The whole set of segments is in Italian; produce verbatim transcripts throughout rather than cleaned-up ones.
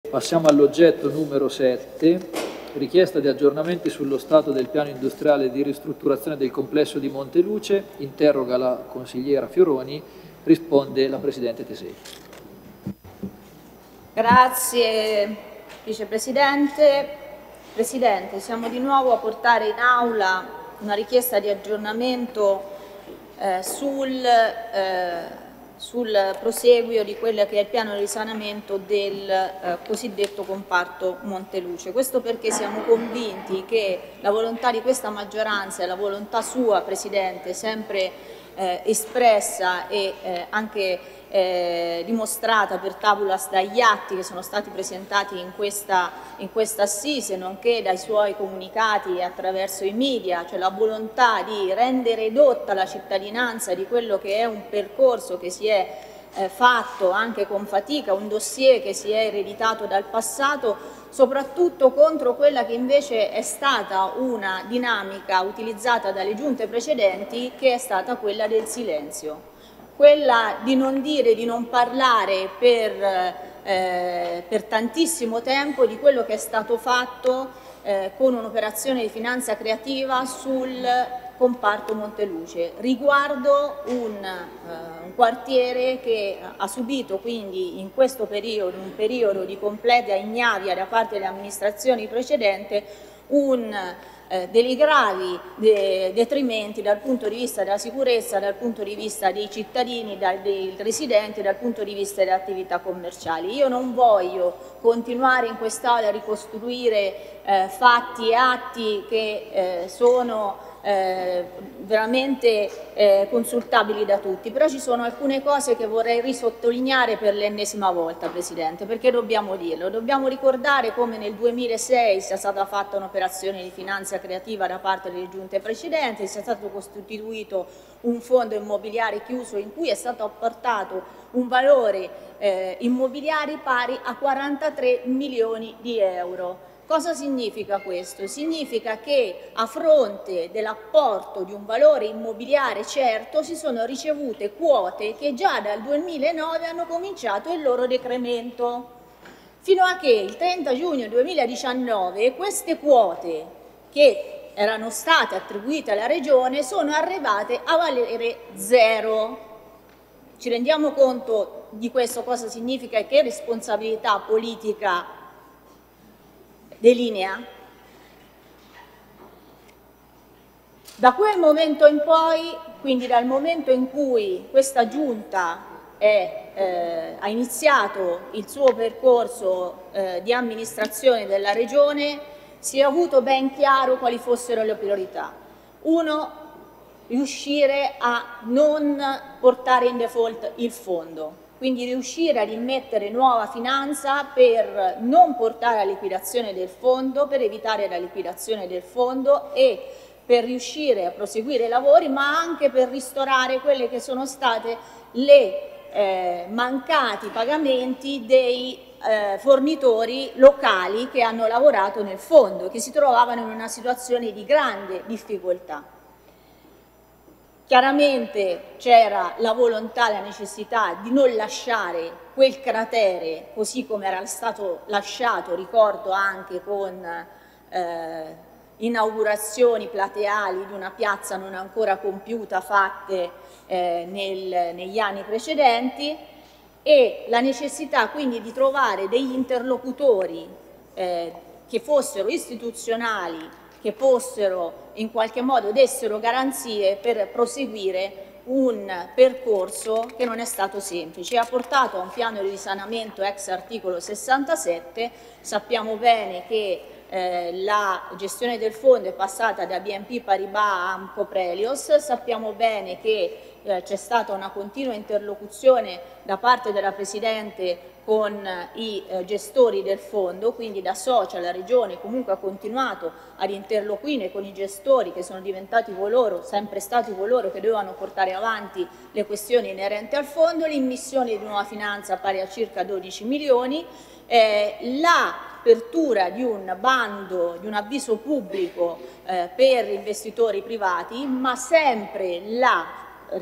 Passiamo all'oggetto numero sette, richiesta di aggiornamenti sullo stato del piano industriale di ristrutturazione del complesso di Monteluce. Interroga la consigliera Fioroni, risponde la Presidente Tesei. Grazie Vicepresidente. Presidente, siamo di nuovo a portare in aula una richiesta di aggiornamento eh, sul... Eh, sul proseguio di quello che è il piano di risanamento del eh, cosiddetto comparto Monteluce. Questo perché siamo convinti che la volontà di questa maggioranza e la volontà sua, Presidente, sempre eh, espressa e eh, anche eh, dimostrata per tabulas dagli atti che sono stati presentati in questa, in questa assise, nonché dai suoi comunicati attraverso i media, cioè la volontà di rendere edotta la cittadinanza di quello che è un percorso che si è eh, fatto anche con fatica, un dossier che si è ereditato dal passato, soprattutto contro quella che invece è stata una dinamica utilizzata dalle giunte precedenti, che è stata quella del silenzio. Quella di non dire, di non parlare per, eh, per tantissimo tempo di quello che è stato fatto eh, con un'operazione di finanza creativa sul comparto Monteluce, riguardo un, eh, un quartiere che ha subito quindi in questo periodo, un periodo di completa ignavia da parte delle amministrazioni precedenti, un Eh, dei gravi de detrimenti dal punto di vista della sicurezza, dal punto di vista dei cittadini, dal, dei residenti, dal punto di vista delle attività commerciali. Io non voglio continuare in quest'Aula a ricostruire eh, fatti e atti che eh, sono eh, veramente eh, consultabili da tutti, però ci sono alcune cose che vorrei risottolineare per l'ennesima volta, Presidente, perché dobbiamo dirlo. Dobbiamo ricordare come nel duemilasei sia stata fatta un'operazione di finanza creativa da parte delle giunte precedenti, sia stato costituito un fondo immobiliare chiuso in cui è stato apportato un valore eh, immobiliare pari a quarantatré milioni di euro. Cosa significa questo? Significa che a fronte dell'apporto di un valore immobiliare certo si sono ricevute quote che già dal duemilanove hanno cominciato il loro decremento, fino a che il trenta giugno duemiladiciannove queste quote che erano state attribuite alla Regione sono arrivate a valere zero. Ci rendiamo conto di questo, cosa significa e che responsabilità politica delinea? Da quel momento in poi, quindi dal momento in cui questa giunta è, eh, ha iniziato il suo percorso eh, di amministrazione della Regione, si è avuto ben chiaro quali fossero le priorità. Uno, riuscire a non portare in default il fondo. Quindi riuscire a rimettere nuova finanza per non portare alla liquidazione del fondo, per evitare la liquidazione del fondo e per riuscire a proseguire i lavori, ma anche per ristorare quelle che sono state le eh, mancati pagamenti dei eh, fornitori locali che hanno lavorato nel fondo e che si trovavano in una situazione di grande difficoltà. Chiaramente c'era la volontà, la necessità di non lasciare quel cratere così come era stato lasciato, ricordo anche con eh, inaugurazioni plateali di una piazza non ancora compiuta fatte eh, nel, negli anni precedenti, e la necessità quindi di trovare degli interlocutori eh, che fossero istituzionali, che fossero in qualche modo dessero garanzie per proseguire un percorso che non è stato semplice. Ha portato a un piano di risanamento ex articolo sessantasette. Sappiamo bene che eh, la gestione del fondo è passata da B N P Paribas a Amco Prelios, sappiamo bene che eh, c'è stata una continua interlocuzione da parte della Presidente con i eh, gestori del fondo, quindi da socia la Regione comunque ha continuato ad interloquire con i gestori che sono diventati coloro, sempre stati coloro che dovevano portare avanti le questioni inerenti al fondo, l'immissione di nuova finanza pari a circa dodici milioni, eh, l'apertura di un bando, di un avviso pubblico eh, per investitori privati, ma sempre la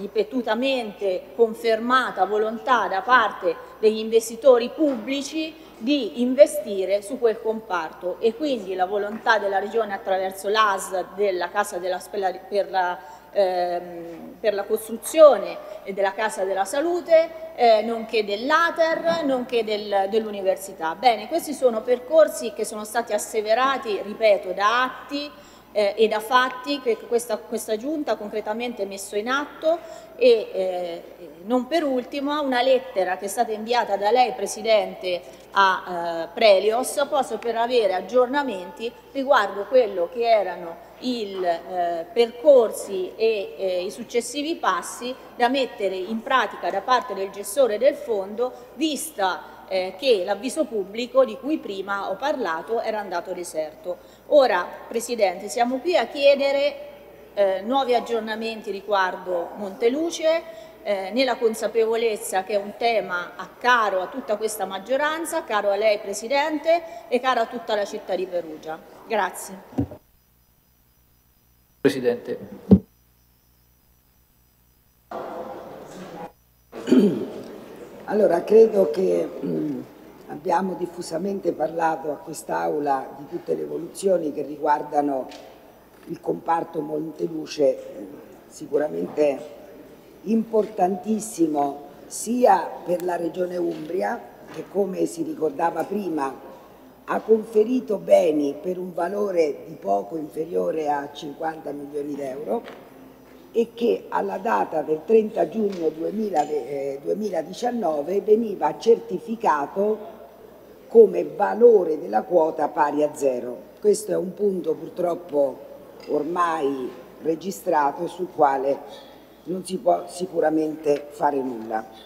ripetutamente confermata volontà da parte degli investitori pubblici di investire su quel comparto, e quindi la volontà della Regione attraverso l'A S L della Casa della Spella per la, ehm, per la costruzione e della Casa della Salute, eh, nonché dell'Ater, nonché del, dell'Università. Bene, questi sono percorsi che sono stati asseverati, ripeto, da atti Eh, e da fatti che questa, questa Giunta ha concretamente messo in atto, e eh, non per ultimo una lettera che è stata inviata da lei, Presidente, a eh, Prelios, proprio per avere aggiornamenti riguardo quello che erano i eh, percorsi e eh, i successivi passi da mettere in pratica da parte del gestore del fondo, vista Eh, che l'avviso pubblico di cui prima ho parlato era andato deserto. Ora, Presidente, siamo qui a chiedere eh, nuovi aggiornamenti riguardo Monteluce, eh, nella consapevolezza che è un tema a caro a tutta questa maggioranza, caro a lei Presidente e caro a tutta la città di Perugia. Grazie. Presidente. Allora, credo che mh, abbiamo diffusamente parlato a quest'Aula di tutte le evoluzioni che riguardano il comparto Monteluce, eh, sicuramente importantissimo sia per la Regione Umbria, che come si ricordava prima ha conferito beni per un valore di poco inferiore a cinquanta milioni di euro, e che alla data del trenta giugno duemiladiciannove veniva certificato come valore della quota pari a zero. Questo è un punto purtroppo ormai registrato e sul quale non si può sicuramente fare nulla.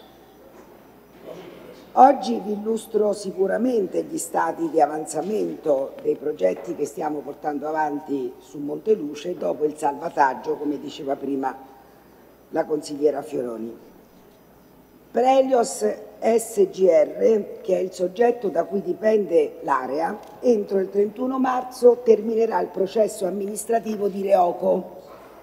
Oggi vi illustro sicuramente gli stati di avanzamento dei progetti che stiamo portando avanti su Monteluce dopo il salvataggio, come diceva prima la consigliera Fioroni. Prelios S G R, che è il soggetto da cui dipende l'area, entro il trentuno marzo terminerà il processo amministrativo di Reoco,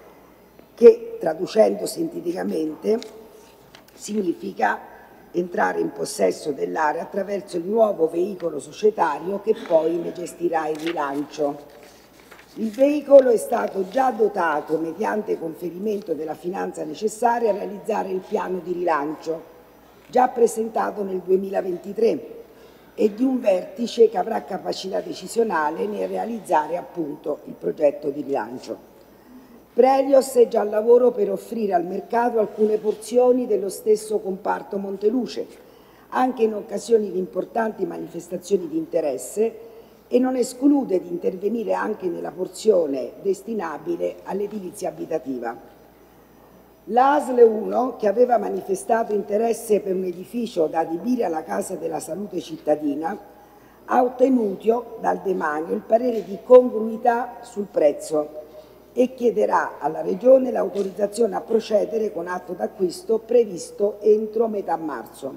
che traducendo sinteticamente significa entrare in possesso dell'area attraverso il nuovo veicolo societario che poi ne gestirà il rilancio. Il veicolo è stato già dotato mediante conferimento della finanza necessaria a realizzare il piano di rilancio, già presentato nel duemilaventitré, e di un vertice che avrà capacità decisionale nel realizzare appunto il progetto di rilancio. Prelios è già al lavoro per offrire al mercato alcune porzioni dello stesso comparto Monteluce, anche in occasione di importanti manifestazioni di interesse, e non esclude di intervenire anche nella porzione destinabile all'edilizia abitativa. L'A S L uno, che aveva manifestato interesse per un edificio da adibire alla Casa della Salute cittadina, ha ottenuto dal demanio il parere di congruità sul prezzo e chiederà alla Regione l'autorizzazione a procedere con atto d'acquisto previsto entro metà marzo.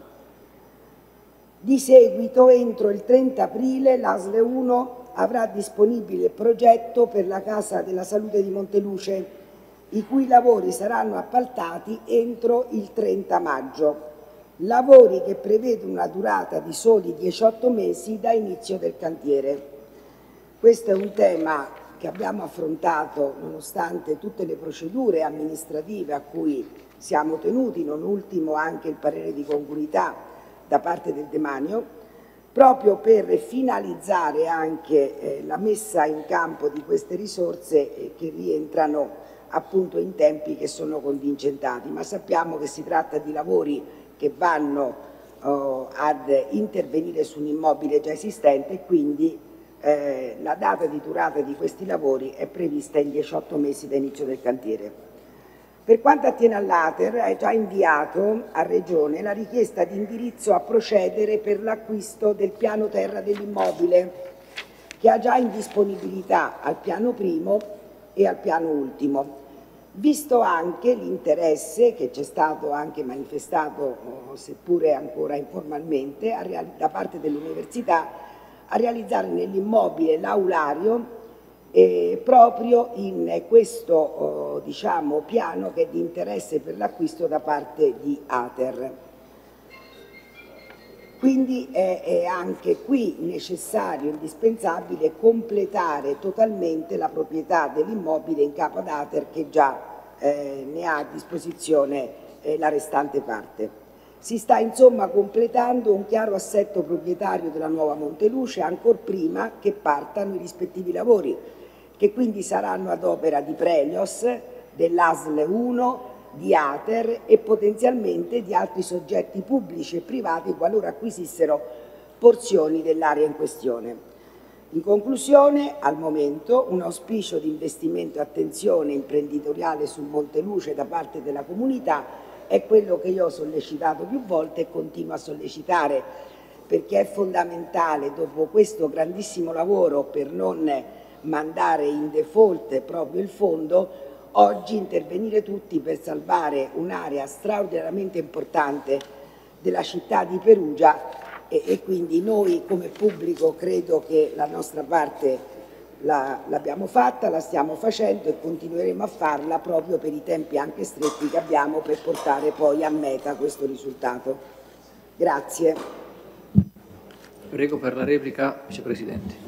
Di seguito, entro il trenta aprile, l'A S L uno avrà disponibile il progetto per la Casa della Salute di Monteluce, i cui lavori saranno appaltati entro il trenta maggio, lavori che prevedono una durata di soli diciotto mesi da inizio del cantiere. Questo è un tema che abbiamo affrontato nonostante tutte le procedure amministrative a cui siamo tenuti, non ultimo anche il parere di congruità da parte del demanio, proprio per finalizzare anche eh, la messa in campo di queste risorse eh, che rientrano appunto in tempi che sono contingentati, ma sappiamo che si tratta di lavori che vanno oh, ad intervenire su un immobile già esistente, e quindi Eh, la data di durata di questi lavori è prevista in diciotto mesi da inizio del cantiere. Per quanto attiene all'Ater, è già inviato a Regione la richiesta di indirizzo a procedere per l'acquisto del piano terra dell'immobile, che ha già in disponibilità al piano primo e al piano ultimo, visto anche l'interesse che c'è stato anche manifestato, seppure ancora informalmente, da parte dell'Università a realizzare nell'immobile l'aulario eh, proprio in questo oh, diciamo, piano che è di interesse per l'acquisto da parte di Ater. Quindi è, è anche qui necessario, indispensabile, completare totalmente la proprietà dell'immobile in capo ad Ater, che già eh, ne ha a disposizione eh, la restante parte. Si sta insomma completando un chiaro assetto proprietario della nuova Monteluce ancor prima che partano i rispettivi lavori, che quindi saranno ad opera di Prelios, dell'A S L uno, di Ater e potenzialmente di altri soggetti pubblici e privati qualora acquisissero porzioni dell'area in questione. In conclusione, al momento, un auspicio di investimento e attenzione imprenditoriale sul Monteluce da parte della comunità è quello che io ho sollecitato più volte e continuo a sollecitare, perché è fondamentale, dopo questo grandissimo lavoro per non mandare in default proprio il fondo, oggi intervenire tutti per salvare un'area straordinariamente importante della città di Perugia e, e quindi noi come pubblico credo che la nostra parte l'abbiamo fatta, la stiamo facendo e continueremo a farla proprio per i tempi anche stretti che abbiamo per portare poi a meta questo risultato. Grazie. Prego per la replica, Vicepresidente.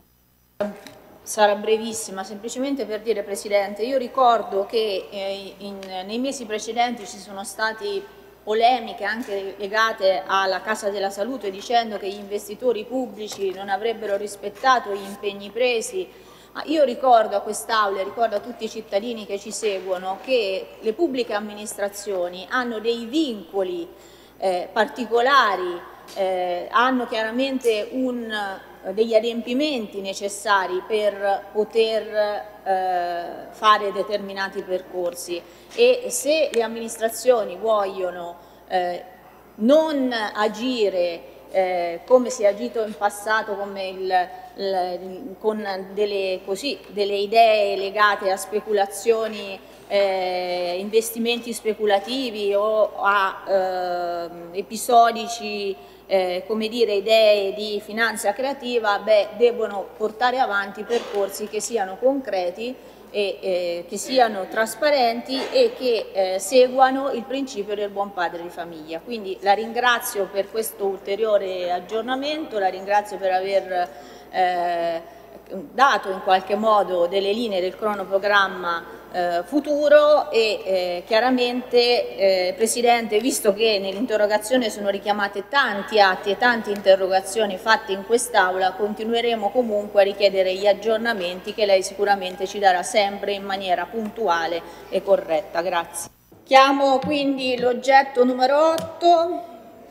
Sarà brevissima, semplicemente per dire, Presidente, io ricordo che eh, in, nei mesi precedenti ci sono state polemiche anche legate alla Casa della Salute dicendo che gli investitori pubblici non avrebbero rispettato gli impegni presi. Ma io ricordo a quest'Aula e ricordo a tutti i cittadini che ci seguono che le pubbliche amministrazioni hanno dei vincoli eh, particolari, eh, hanno chiaramente un degli adempimenti necessari per poter eh, fare determinati percorsi e se le amministrazioni vogliono eh, non agire eh, come si è agito in passato come il, il, con delle, così, delle idee legate a speculazioni, eh, investimenti speculativi o a eh, episodici Eh, come dire, idee di finanza creativa, beh, devono portare avanti percorsi che siano concreti e eh, che siano trasparenti e che eh, seguano il principio del buon padre di famiglia. Quindi la ringrazio per questo ulteriore aggiornamento, la ringrazio per aver eh, dato in qualche modo delle linee del cronoprogramma Eh, futuro e eh, chiaramente eh, Presidente, visto che nell'interrogazione sono richiamate tanti atti e tante interrogazioni fatte in quest'Aula, continueremo comunque a richiedere gli aggiornamenti che lei sicuramente ci darà sempre in maniera puntuale e corretta. Grazie. Chiamo quindi l'oggetto numero otto.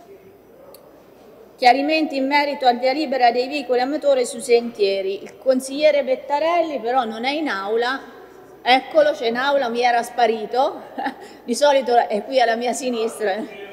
Chiarimenti in merito al via libera dei veicoli a motore sui sentieri. Il consigliere Bettarelli però non è in aula. Eccolo, c'è in aula, mi era sparito, di solito è qui alla mia sinistra.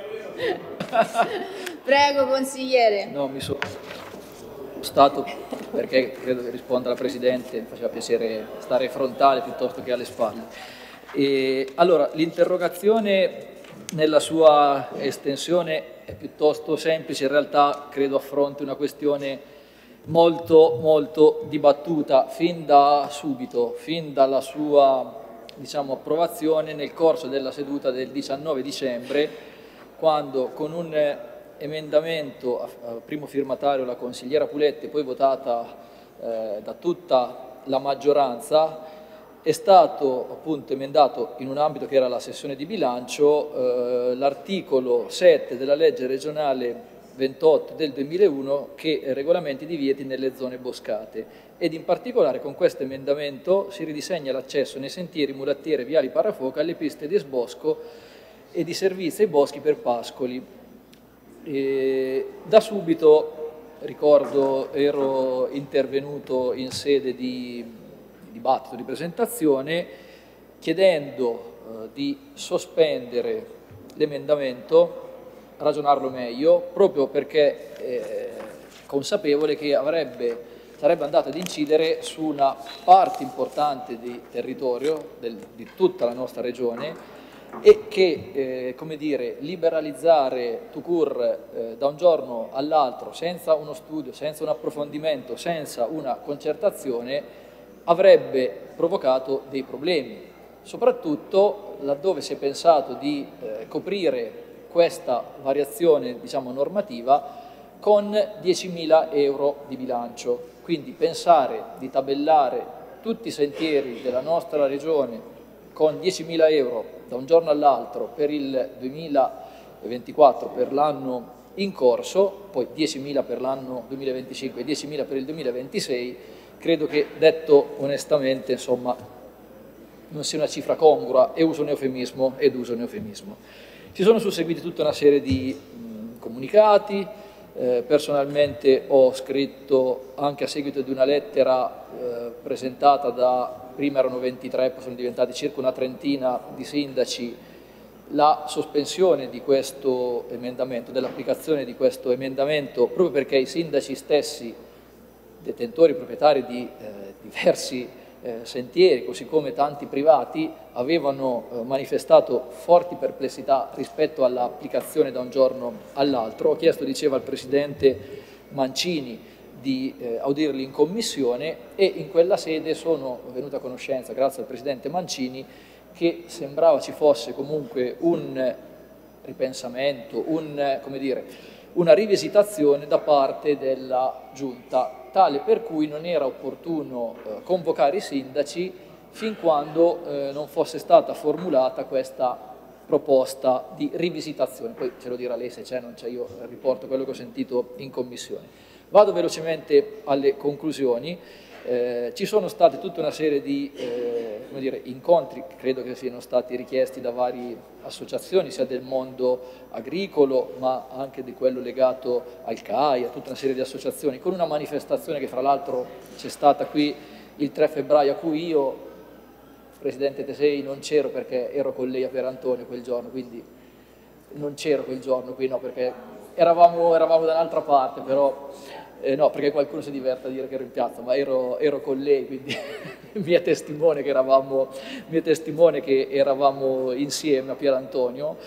Prego, consigliere. No, mi sono stato, perché credo che risponda la Presidente, mi faceva piacere stare frontale piuttosto che alle spalle. E, allora, l'interrogazione nella sua estensione è piuttosto semplice, in realtà credo affronti una questione molto molto dibattuta fin da subito, fin dalla sua diciamo, approvazione nel corso della seduta del diciannove dicembre, quando con un emendamento a primo firmatario la consigliera Puletti, poi votata eh, da tutta la maggioranza, è stato appunto emendato in un ambito che era la sessione di bilancio eh, l'articolo sette della legge regionale ventotto del duemilauno che regolamenti i divieti nelle zone boscate ed in particolare con questo emendamento si ridisegna l'accesso nei sentieri, mulattiere, viali parafoca alle piste di sbosco e di servizi ai boschi per pascoli. E da subito, ricordo, ero intervenuto in sede di, di dibattito, di presentazione, chiedendo eh, di sospendere l'emendamento, ragionarlo meglio, proprio perché eh, consapevole che avrebbe, sarebbe andato ad incidere su una parte importante di territorio del, di tutta la nostra regione e che, eh, come dire, liberalizzare tout court eh, da un giorno all'altro senza uno studio, senza un approfondimento, senza una concertazione avrebbe provocato dei problemi, soprattutto laddove si è pensato di eh, coprire questa variazione diciamo, normativa con diecimila euro di bilancio. Quindi pensare di tabellare tutti i sentieri della nostra regione con diecimila euro da un giorno all'altro per il duemilaventiquattro, per l'anno in corso, poi diecimila per l'anno duemilaventicinque e diecimila per il duemilaventisei, credo che, detto onestamente, insomma, non sia una cifra congrua, e uso un eufemismo ed uso un eufemismo. Si sono susseguiti tutta una serie di mh, comunicati. Eh, personalmente ho scritto, anche a seguito di una lettera eh, presentata da, prima erano ventitré, poi sono diventati circa una trentina di sindaci, la sospensione di questo emendamento, dell'applicazione di questo emendamento, proprio perché i sindaci stessi, detentori, proprietari di eh, diversi eh, sentieri, così come tanti privati, avevano eh, manifestato forti perplessità rispetto all'applicazione da un giorno all'altro. Ho chiesto, diceva il Presidente Mancini, di eh, audirli in commissione, e in quella sede sono venuto a conoscenza, grazie al Presidente Mancini, che sembrava ci fosse comunque un ripensamento, un, come dire, una rivisitazione da parte della Giunta, tale per cui non era opportuno eh, convocare i sindaci fin quando eh, non fosse stata formulata questa proposta di rivisitazione. Poi ce lo dirà lei se c'è, non c'è, io riporto quello che ho sentito in commissione. Vado velocemente alle conclusioni. Eh, ci sono state tutta una serie di eh, come dire, incontri che credo che siano stati richiesti da varie associazioni, sia del mondo agricolo ma anche di quello legato al C A I, a tutta una serie di associazioni, con una manifestazione che fra l'altro c'è stata qui il tre febbraio, a cui io, Presidente Tesei, non c'ero perché ero con lei a Pierantonio quel giorno, quindi non c'ero quel giorno qui, no, perché eravamo, eravamo da un'altra parte, però Eh, no, perché qualcuno si diverte a dire che ero in piazza, ma ero, ero con lei, quindi mi è testimone che eravamo, mi è testimone che eravamo insieme a Pierantonio.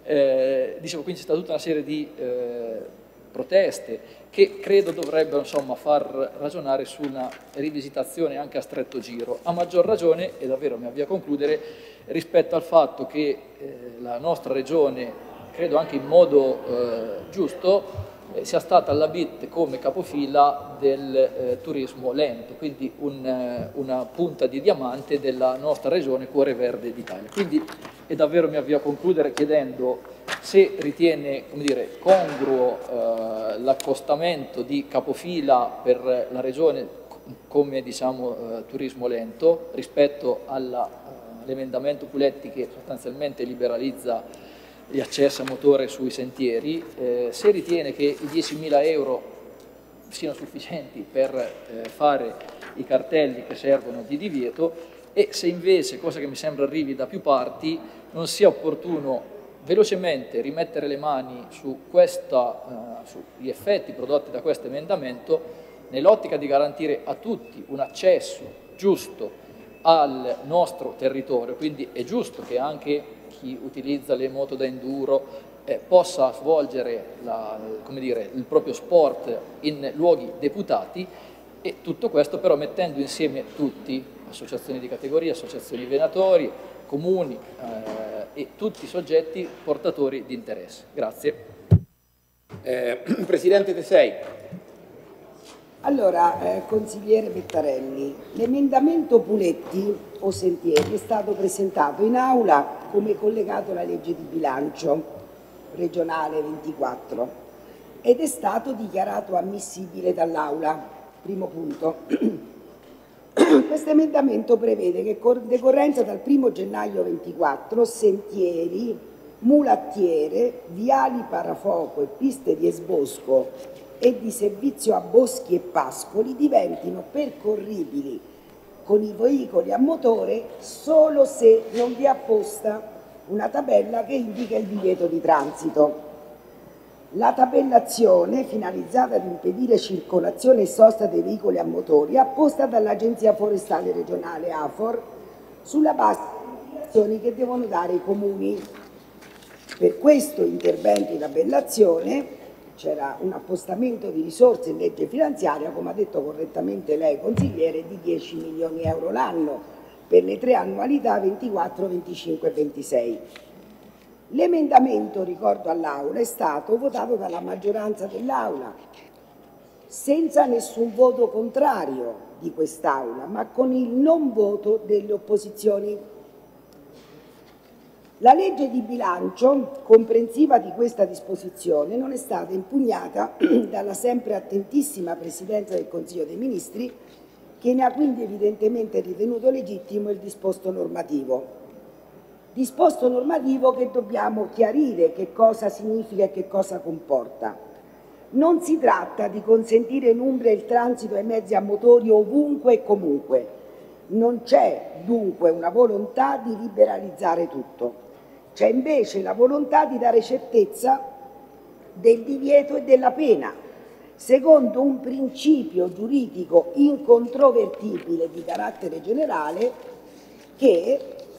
Eh, dicevo, quindi c'è stata tutta una serie di eh, proteste che credo dovrebbero, insomma, far ragionare su una rivisitazione anche a stretto giro, a maggior ragione, e davvero mi avvio a concludere, rispetto al fatto che eh, la nostra regione, credo anche in modo eh, giusto, sia stata all'Abit come capofila del eh, turismo lento, quindi un, eh, una punta di diamante della nostra regione, cuore verde d'Italia. Quindi, e davvero mi avvio a concludere chiedendo se ritiene, come dire, congruo eh, l'accostamento di capofila per la regione come, diciamo, eh, turismo lento rispetto all'emendamento Puletti, che sostanzialmente liberalizza gli accessi a motore sui sentieri, eh, se ritiene che i diecimila euro siano sufficienti per eh, fare i cartelli che servono di divieto, e se invece, cosa che mi sembra arrivi da più parti, non sia opportuno velocemente rimettere le mani su questa, eh, sugli effetti prodotti da questo emendamento, nell'ottica di garantire a tutti un accesso giusto al nostro territorio. Quindi è giusto che anche chi utilizza le moto da enduro eh, possa svolgere la, come dire, il proprio sport in luoghi deputati, e tutto questo però mettendo insieme tutti, associazioni di categoria, associazioni venatori, comuni eh, e tutti i soggetti portatori di interesse. Grazie. Eh, Presidente Tesei. Allora, eh, consigliere Pettarelli, l'emendamento Puletti o Sentieri è stato presentato in aula come collegato alla legge di bilancio regionale ventiquattro ed è stato dichiarato ammissibile dall'aula. Primo punto. Questo emendamento prevede che con decorrenza dal primo gennaio ventiquattro sentieri, mulattiere, viali parafoco e piste di esbosco e di servizio a boschi e pascoli diventino percorribili con i veicoli a motore solo se non vi è apposta una tabella che indica il divieto di transito. La tabellazione, finalizzata ad impedire circolazione e sosta dei veicoli a motori, è apposta dall'Agenzia Forestale Regionale A F O R sulla base delle indicazioni che devono dare i comuni. Per questo intervento di tabellazione c'era un appostamento di risorse in legge finanziaria, come ha detto correttamente lei, consigliere, di dieci milioni di euro l'anno per le tre annualità ventiquattro, venticinque e ventisei. L'emendamento, ricordo all'Aula, è stato votato dalla maggioranza dell'Aula, senza nessun voto contrario di quest'Aula, ma con il non voto delle opposizioni. La legge di bilancio, comprensiva di questa disposizione, non è stata impugnata dalla sempre attentissima Presidenza del Consiglio dei Ministri, che ne ha quindi evidentemente ritenuto legittimo il disposto normativo. Disposto normativo che dobbiamo chiarire che cosa significa e che cosa comporta. Non si tratta di consentire in Umbria il transito ai mezzi a motori ovunque e comunque. Non c'è dunque una volontà di liberalizzare tutto. C'è invece la volontà di dare certezza del divieto e della pena, secondo un principio giuridico incontrovertibile di carattere generale che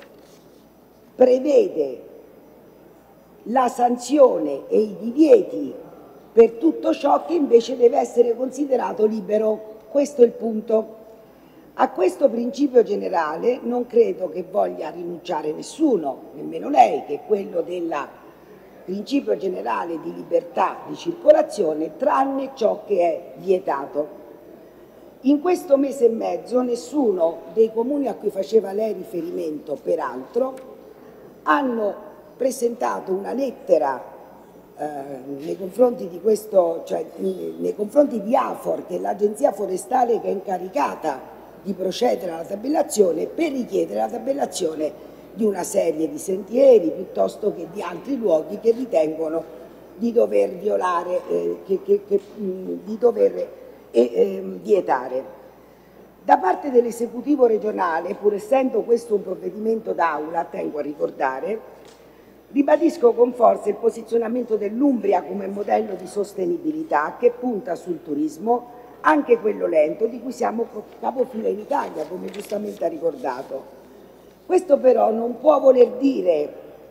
prevede la sanzione e i divieti per tutto ciò che invece deve essere considerato libero. Questo è il punto. A questo principio generale non credo che voglia rinunciare nessuno, nemmeno lei, che è quello del principio generale di libertà di circolazione, tranne ciò che è vietato. In questo mese e mezzo nessuno dei comuni a cui faceva lei riferimento, peraltro, hanno presentato una lettera eh, nei confronti di questo, cioè nei confronti di AFOR, che è l'agenzia forestale che è incaricata di procedere alla tabellazione, per richiedere la tabellazione di una serie di sentieri piuttosto che di altri luoghi che ritengono di dover violare, eh, che, che, che, mh, di dover eh, eh, vietare. Da parte dell'esecutivo regionale, pur essendo questo un provvedimento d'aula, tengo a ricordare, ribadisco con forza il posizionamento dell'Umbria come modello di sostenibilità che punta sul turismo, anche quello lento, di cui siamo capofila in Italia, come giustamente ha ricordato. Questo però non può voler dire,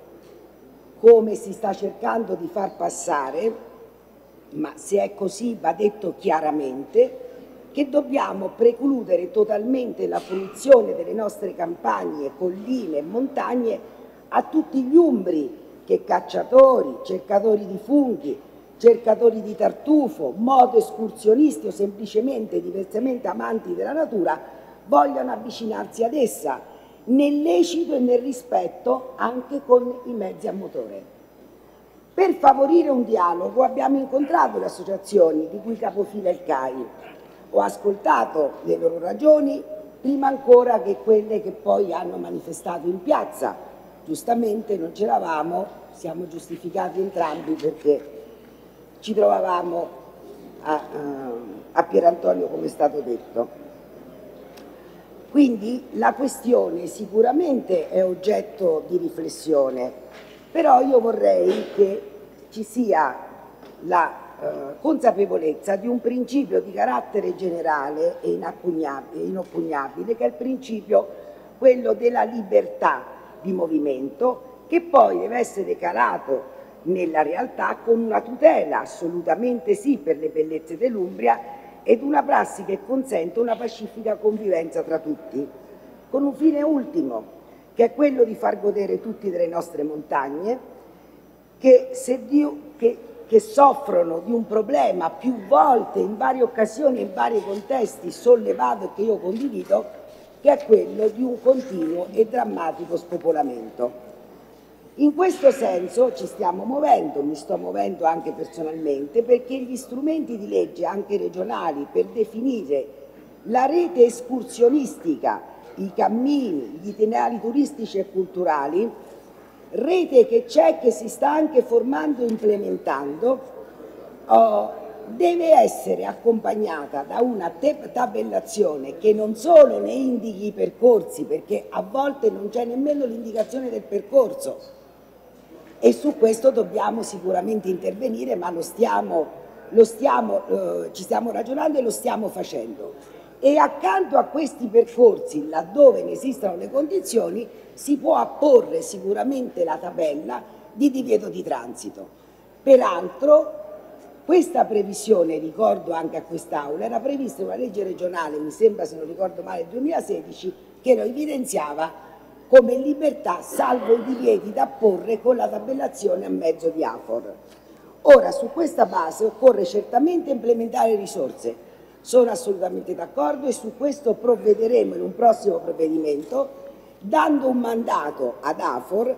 come si sta cercando di far passare, ma se è così va detto chiaramente, che dobbiamo precludere totalmente la fruizione delle nostre campagne, colline e montagne a tutti gli umbri che cacciatori, cercatori di funghi, cercatori di tartufo, moto escursionisti o semplicemente diversamente amanti della natura vogliono avvicinarsi ad essa, nel lecito e nel rispetto anche con i mezzi a motore. Per favorire un dialogo abbiamo incontrato le associazioni di cui capofila il C A I. Ho ascoltato le loro ragioni, prima ancora che quelle che poi hanno manifestato in piazza. Giustamente non c'eravamo, siamo giustificati entrambi perché ci trovavamo a, a Pierantonio, come è stato detto. Quindi la questione sicuramente è oggetto di riflessione, però io vorrei che ci sia la eh, consapevolezza di un principio di carattere generale e inoppugnabile, che è il principio quello della libertà di movimento, che poi deve essere calato nella realtà con una tutela, assolutamente sì, per le bellezze dell'Umbria ed una prassi che consente una pacifica convivenza tra tutti, con un fine ultimo, che è quello di far godere tutti delle nostre montagne, che, se di, che, che soffrono di un problema più volte, in varie occasioni e in vari contesti sollevato e che io condivido, che è quello di un continuo e drammatico spopolamento. In questo senso ci stiamo muovendo, mi sto muovendo anche personalmente, perché gli strumenti di legge, anche regionali, per definire la rete escursionistica, i cammini, gli itinerari turistici e culturali, rete che c'è, che si sta anche formando e implementando, oh, deve essere accompagnata da una tabellazione che non solo ne indichi i percorsi, perché a volte non c'è nemmeno l'indicazione del percorso, e su questo dobbiamo sicuramente intervenire, ma lo stiamo, lo stiamo, eh, ci stiamo ragionando e lo stiamo facendo. E accanto a questi percorsi, laddove ne esistano le condizioni, si può apporre sicuramente la tabella di divieto di transito. Peraltro, questa previsione, ricordo anche a quest'Aula, era prevista in una legge regionale, mi sembra, se non ricordo male, del duemilasedici, che lo evidenziava come libertà, salvo i divieti da porre con la tabellazione a mezzo di AFOR. Ora, su questa base occorre certamente implementare risorse. Sono assolutamente d'accordo e su questo provvederemo in un prossimo provvedimento, dando un mandato ad AFOR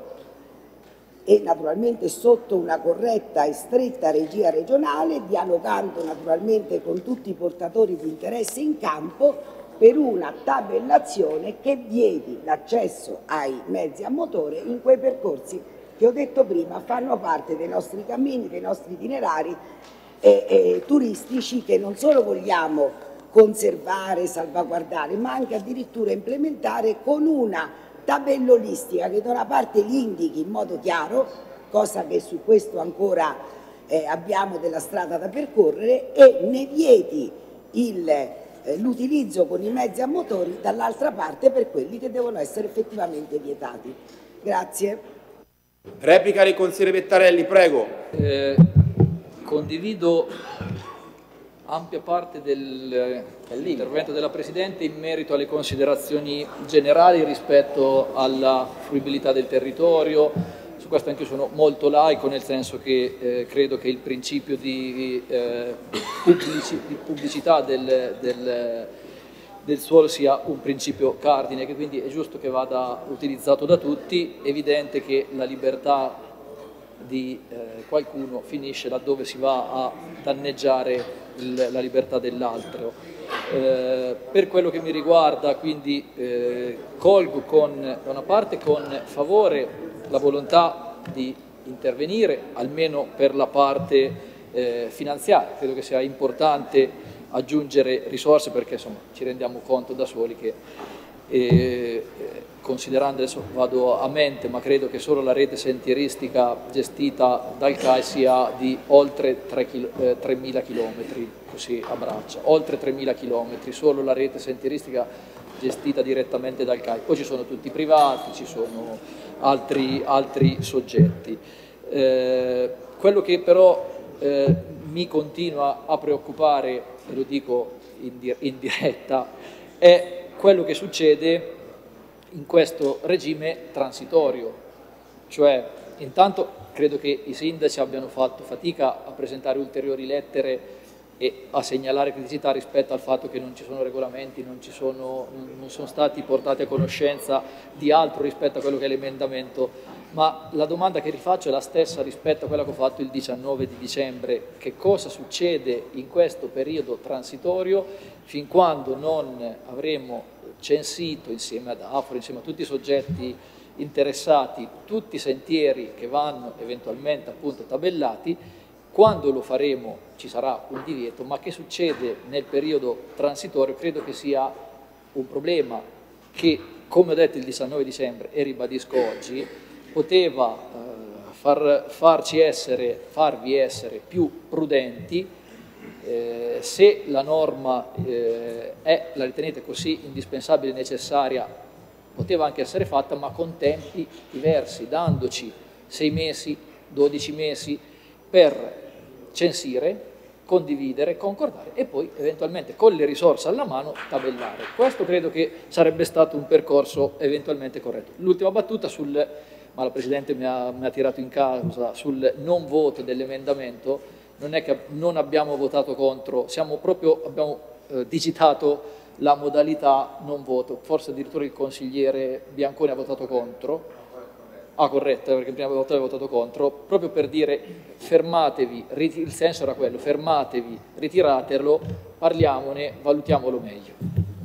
e naturalmente sotto una corretta e stretta regia regionale, dialogando naturalmente con tutti i portatori di interesse in campo, per una tabellazione che vieti l'accesso ai mezzi a motore in quei percorsi che ho detto prima fanno parte dei nostri cammini, dei nostri itinerari eh, eh, turistici, che non solo vogliamo conservare, salvaguardare, ma anche addirittura implementare con una tabellolistica che da una parte li indichi in modo chiaro, cosa che su questo ancora eh, abbiamo della strada da percorrere, e ne vieti il l'utilizzo con i mezzi a motori dall'altra parte per quelli che devono essere effettivamente vietati. Grazie. Replica del consigliere Vettarelli, prego. Eh, condivido ampia parte dell'intervento della Presidente in merito alle considerazioni generali rispetto alla fruibilità del territorio. Su questo anche io sono molto laico, nel senso che eh, credo che il principio di, eh, pubblici, di pubblicità del, del, del suolo sia un principio cardine, che quindi è giusto che vada utilizzato da tutti. È evidente che la libertà di eh, qualcuno finisce laddove si va a danneggiare il, la libertà dell'altro. Eh, per quello che mi riguarda, quindi eh, colgo con, da una parte con favore la volontà di intervenire, almeno per la parte eh, finanziaria. Credo che sia importante aggiungere risorse, perché insomma, ci rendiamo conto da soli che, eh, considerando, adesso vado a mente, ma credo che solo la rete sentieristica gestita dal C A I sia di oltre tremila chilometri, così a braccia, oltre tremila chilometri, solo la rete sentieristica gestita direttamente dal C A I. Poi ci sono tutti i privati, ci sono altri, altri soggetti. Eh, quello che però eh, mi continua a preoccupare, e lo dico in, di in diretta, è quello che succede in questo regime transitorio. Cioè, intanto credo che i sindaci abbiano fatto fatica a presentare ulteriori lettere e a segnalare criticità rispetto al fatto che non ci sono regolamenti, non, ci sono, non sono stati portati a conoscenza di altro rispetto a quello che è l'emendamento, ma la domanda che rifaccio è la stessa rispetto a quella che ho fatto il diciannove di dicembre. Che cosa succede in questo periodo transitorio fin quando non avremo censito insieme ad AFOR, insieme a tutti i soggetti interessati, tutti i sentieri che vanno eventualmente appunto tabellati? Quando lo faremo ci sarà un divieto, ma che succede nel periodo transitorio credo che sia un problema che, come ho detto il diciannove dicembre e ribadisco oggi, poteva eh, far, farci essere, farvi essere più prudenti. Eh, se la norma eh, è, la ritenete così indispensabile e necessaria, poteva anche essere fatta, ma con tempi diversi, dandoci sei mesi, dodici mesi per censire, condividere, concordare e poi eventualmente con le risorse alla mano tabellare. Questo credo che sarebbe stato un percorso eventualmente corretto. L'ultima battuta sul, ma la Presidente mi ha, mi ha tirato in causa, sul non voto dell'emendamento. Non è che non abbiamo votato contro, siamo proprio, abbiamo eh, digitato la modalità non voto, forse addirittura il consigliere Bianconi ha votato contro. Ah, corretto, perché prima avevo votato, votato contro, proprio per dire fermatevi, il senso era quello, fermatevi, ritiratelo, parliamone, valutiamolo meglio.